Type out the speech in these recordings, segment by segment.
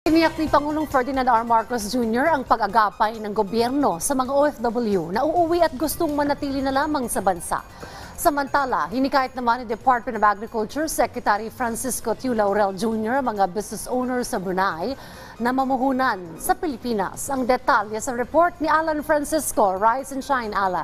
Tiniyak ni Pangulong Ferdinand R. Marcos Jr. ang pag-agapay ng gobyerno sa mga OFW na uuwi at gustong manatili na lamang sa bansa. Samantala, hinikayat naman ni Department of Agriculture Secretary Francisco Tiu Laurel Jr. mga business owners sa Brunei na mamuhunan sa Pilipinas. Ang detalye sa report ni Alan Francisco. Rise and shine, Alan.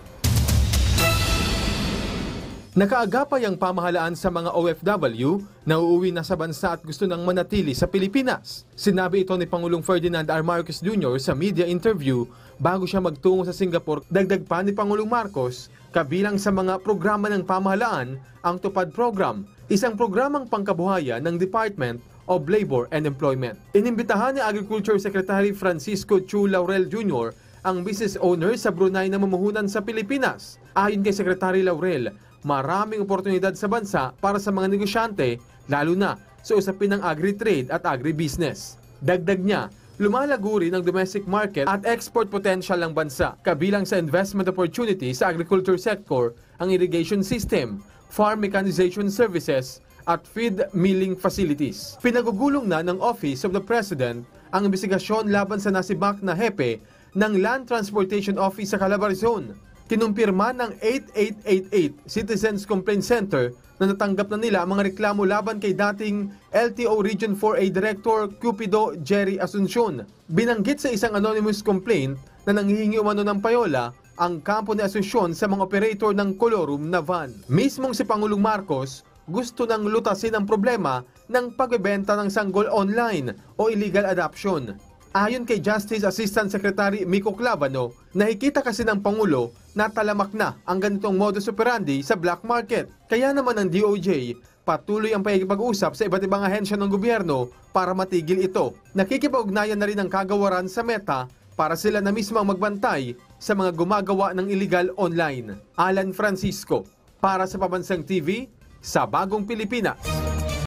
Nakaagapay ang pamahalaan sa mga OFW na uuwi na sa bansa at gusto nang manatili sa Pilipinas. Sinabi ito ni Pangulong Ferdinand R. Marcos Jr. sa media interview bago siya magtungo sa Singapore. Dagdag pa ni Pangulong Marcos, kabilang sa mga programa ng pamahalaan ang Tupad Program, isang programang pangkabuhayan ng Department of Labor and Employment. Inimbitahan ni Agriculture Secretary Francisco Tiu Laurel Jr. ang business owner sa Brunei na mamuhunan sa Pilipinas. Ayon kay Secretary Laurel, maraming oportunidad sa bansa para sa mga negosyante, lalo na sa usapin ng agri-trade at agri-business. Dagdag niya, lumalago rin ang domestic market at export potential ng bansa. Kabilang sa investment opportunity sa agriculture sector, ang irrigation system, farm mechanization services, at feed milling facilities. Pinagugulong na ng Office of the President ang investigasyon laban sa nasibak na hepe ng Land Transportation Office sa Calabarzon. Kinumpirma ng 8888 Citizens Complaint Center na natanggap na nila ang mga reklamo laban kay dating LTO Region 4A Director Cupido Jerry Asuncion. Binanggit sa isang anonymous complaint na nanghihingi umano ng payola ang kampo ni Asuncion sa mga operator ng Colorum na van. Mismong si Pangulong Marcos gusto nang lutasin ang problema ng pagbebenta ng sanggol online o illegal adoption. Ayon kay Justice Assistant Secretary Miko Clavano, nakikita kasi ng Pangulo na talamak na ang ganitong modus operandi sa black market. Kaya naman ang DOJ patuloy ang pakikipag-usap sa iba't ibang ahensya ng gobyerno para matigil ito. Nakikipag-ugnayan na rin ang kagawaran sa Meta para sila na mismo ang magbantay sa mga gumagawa ng illegal online. Alan Francisco, para sa Pambansang TV, sa Bagong Pilipinas.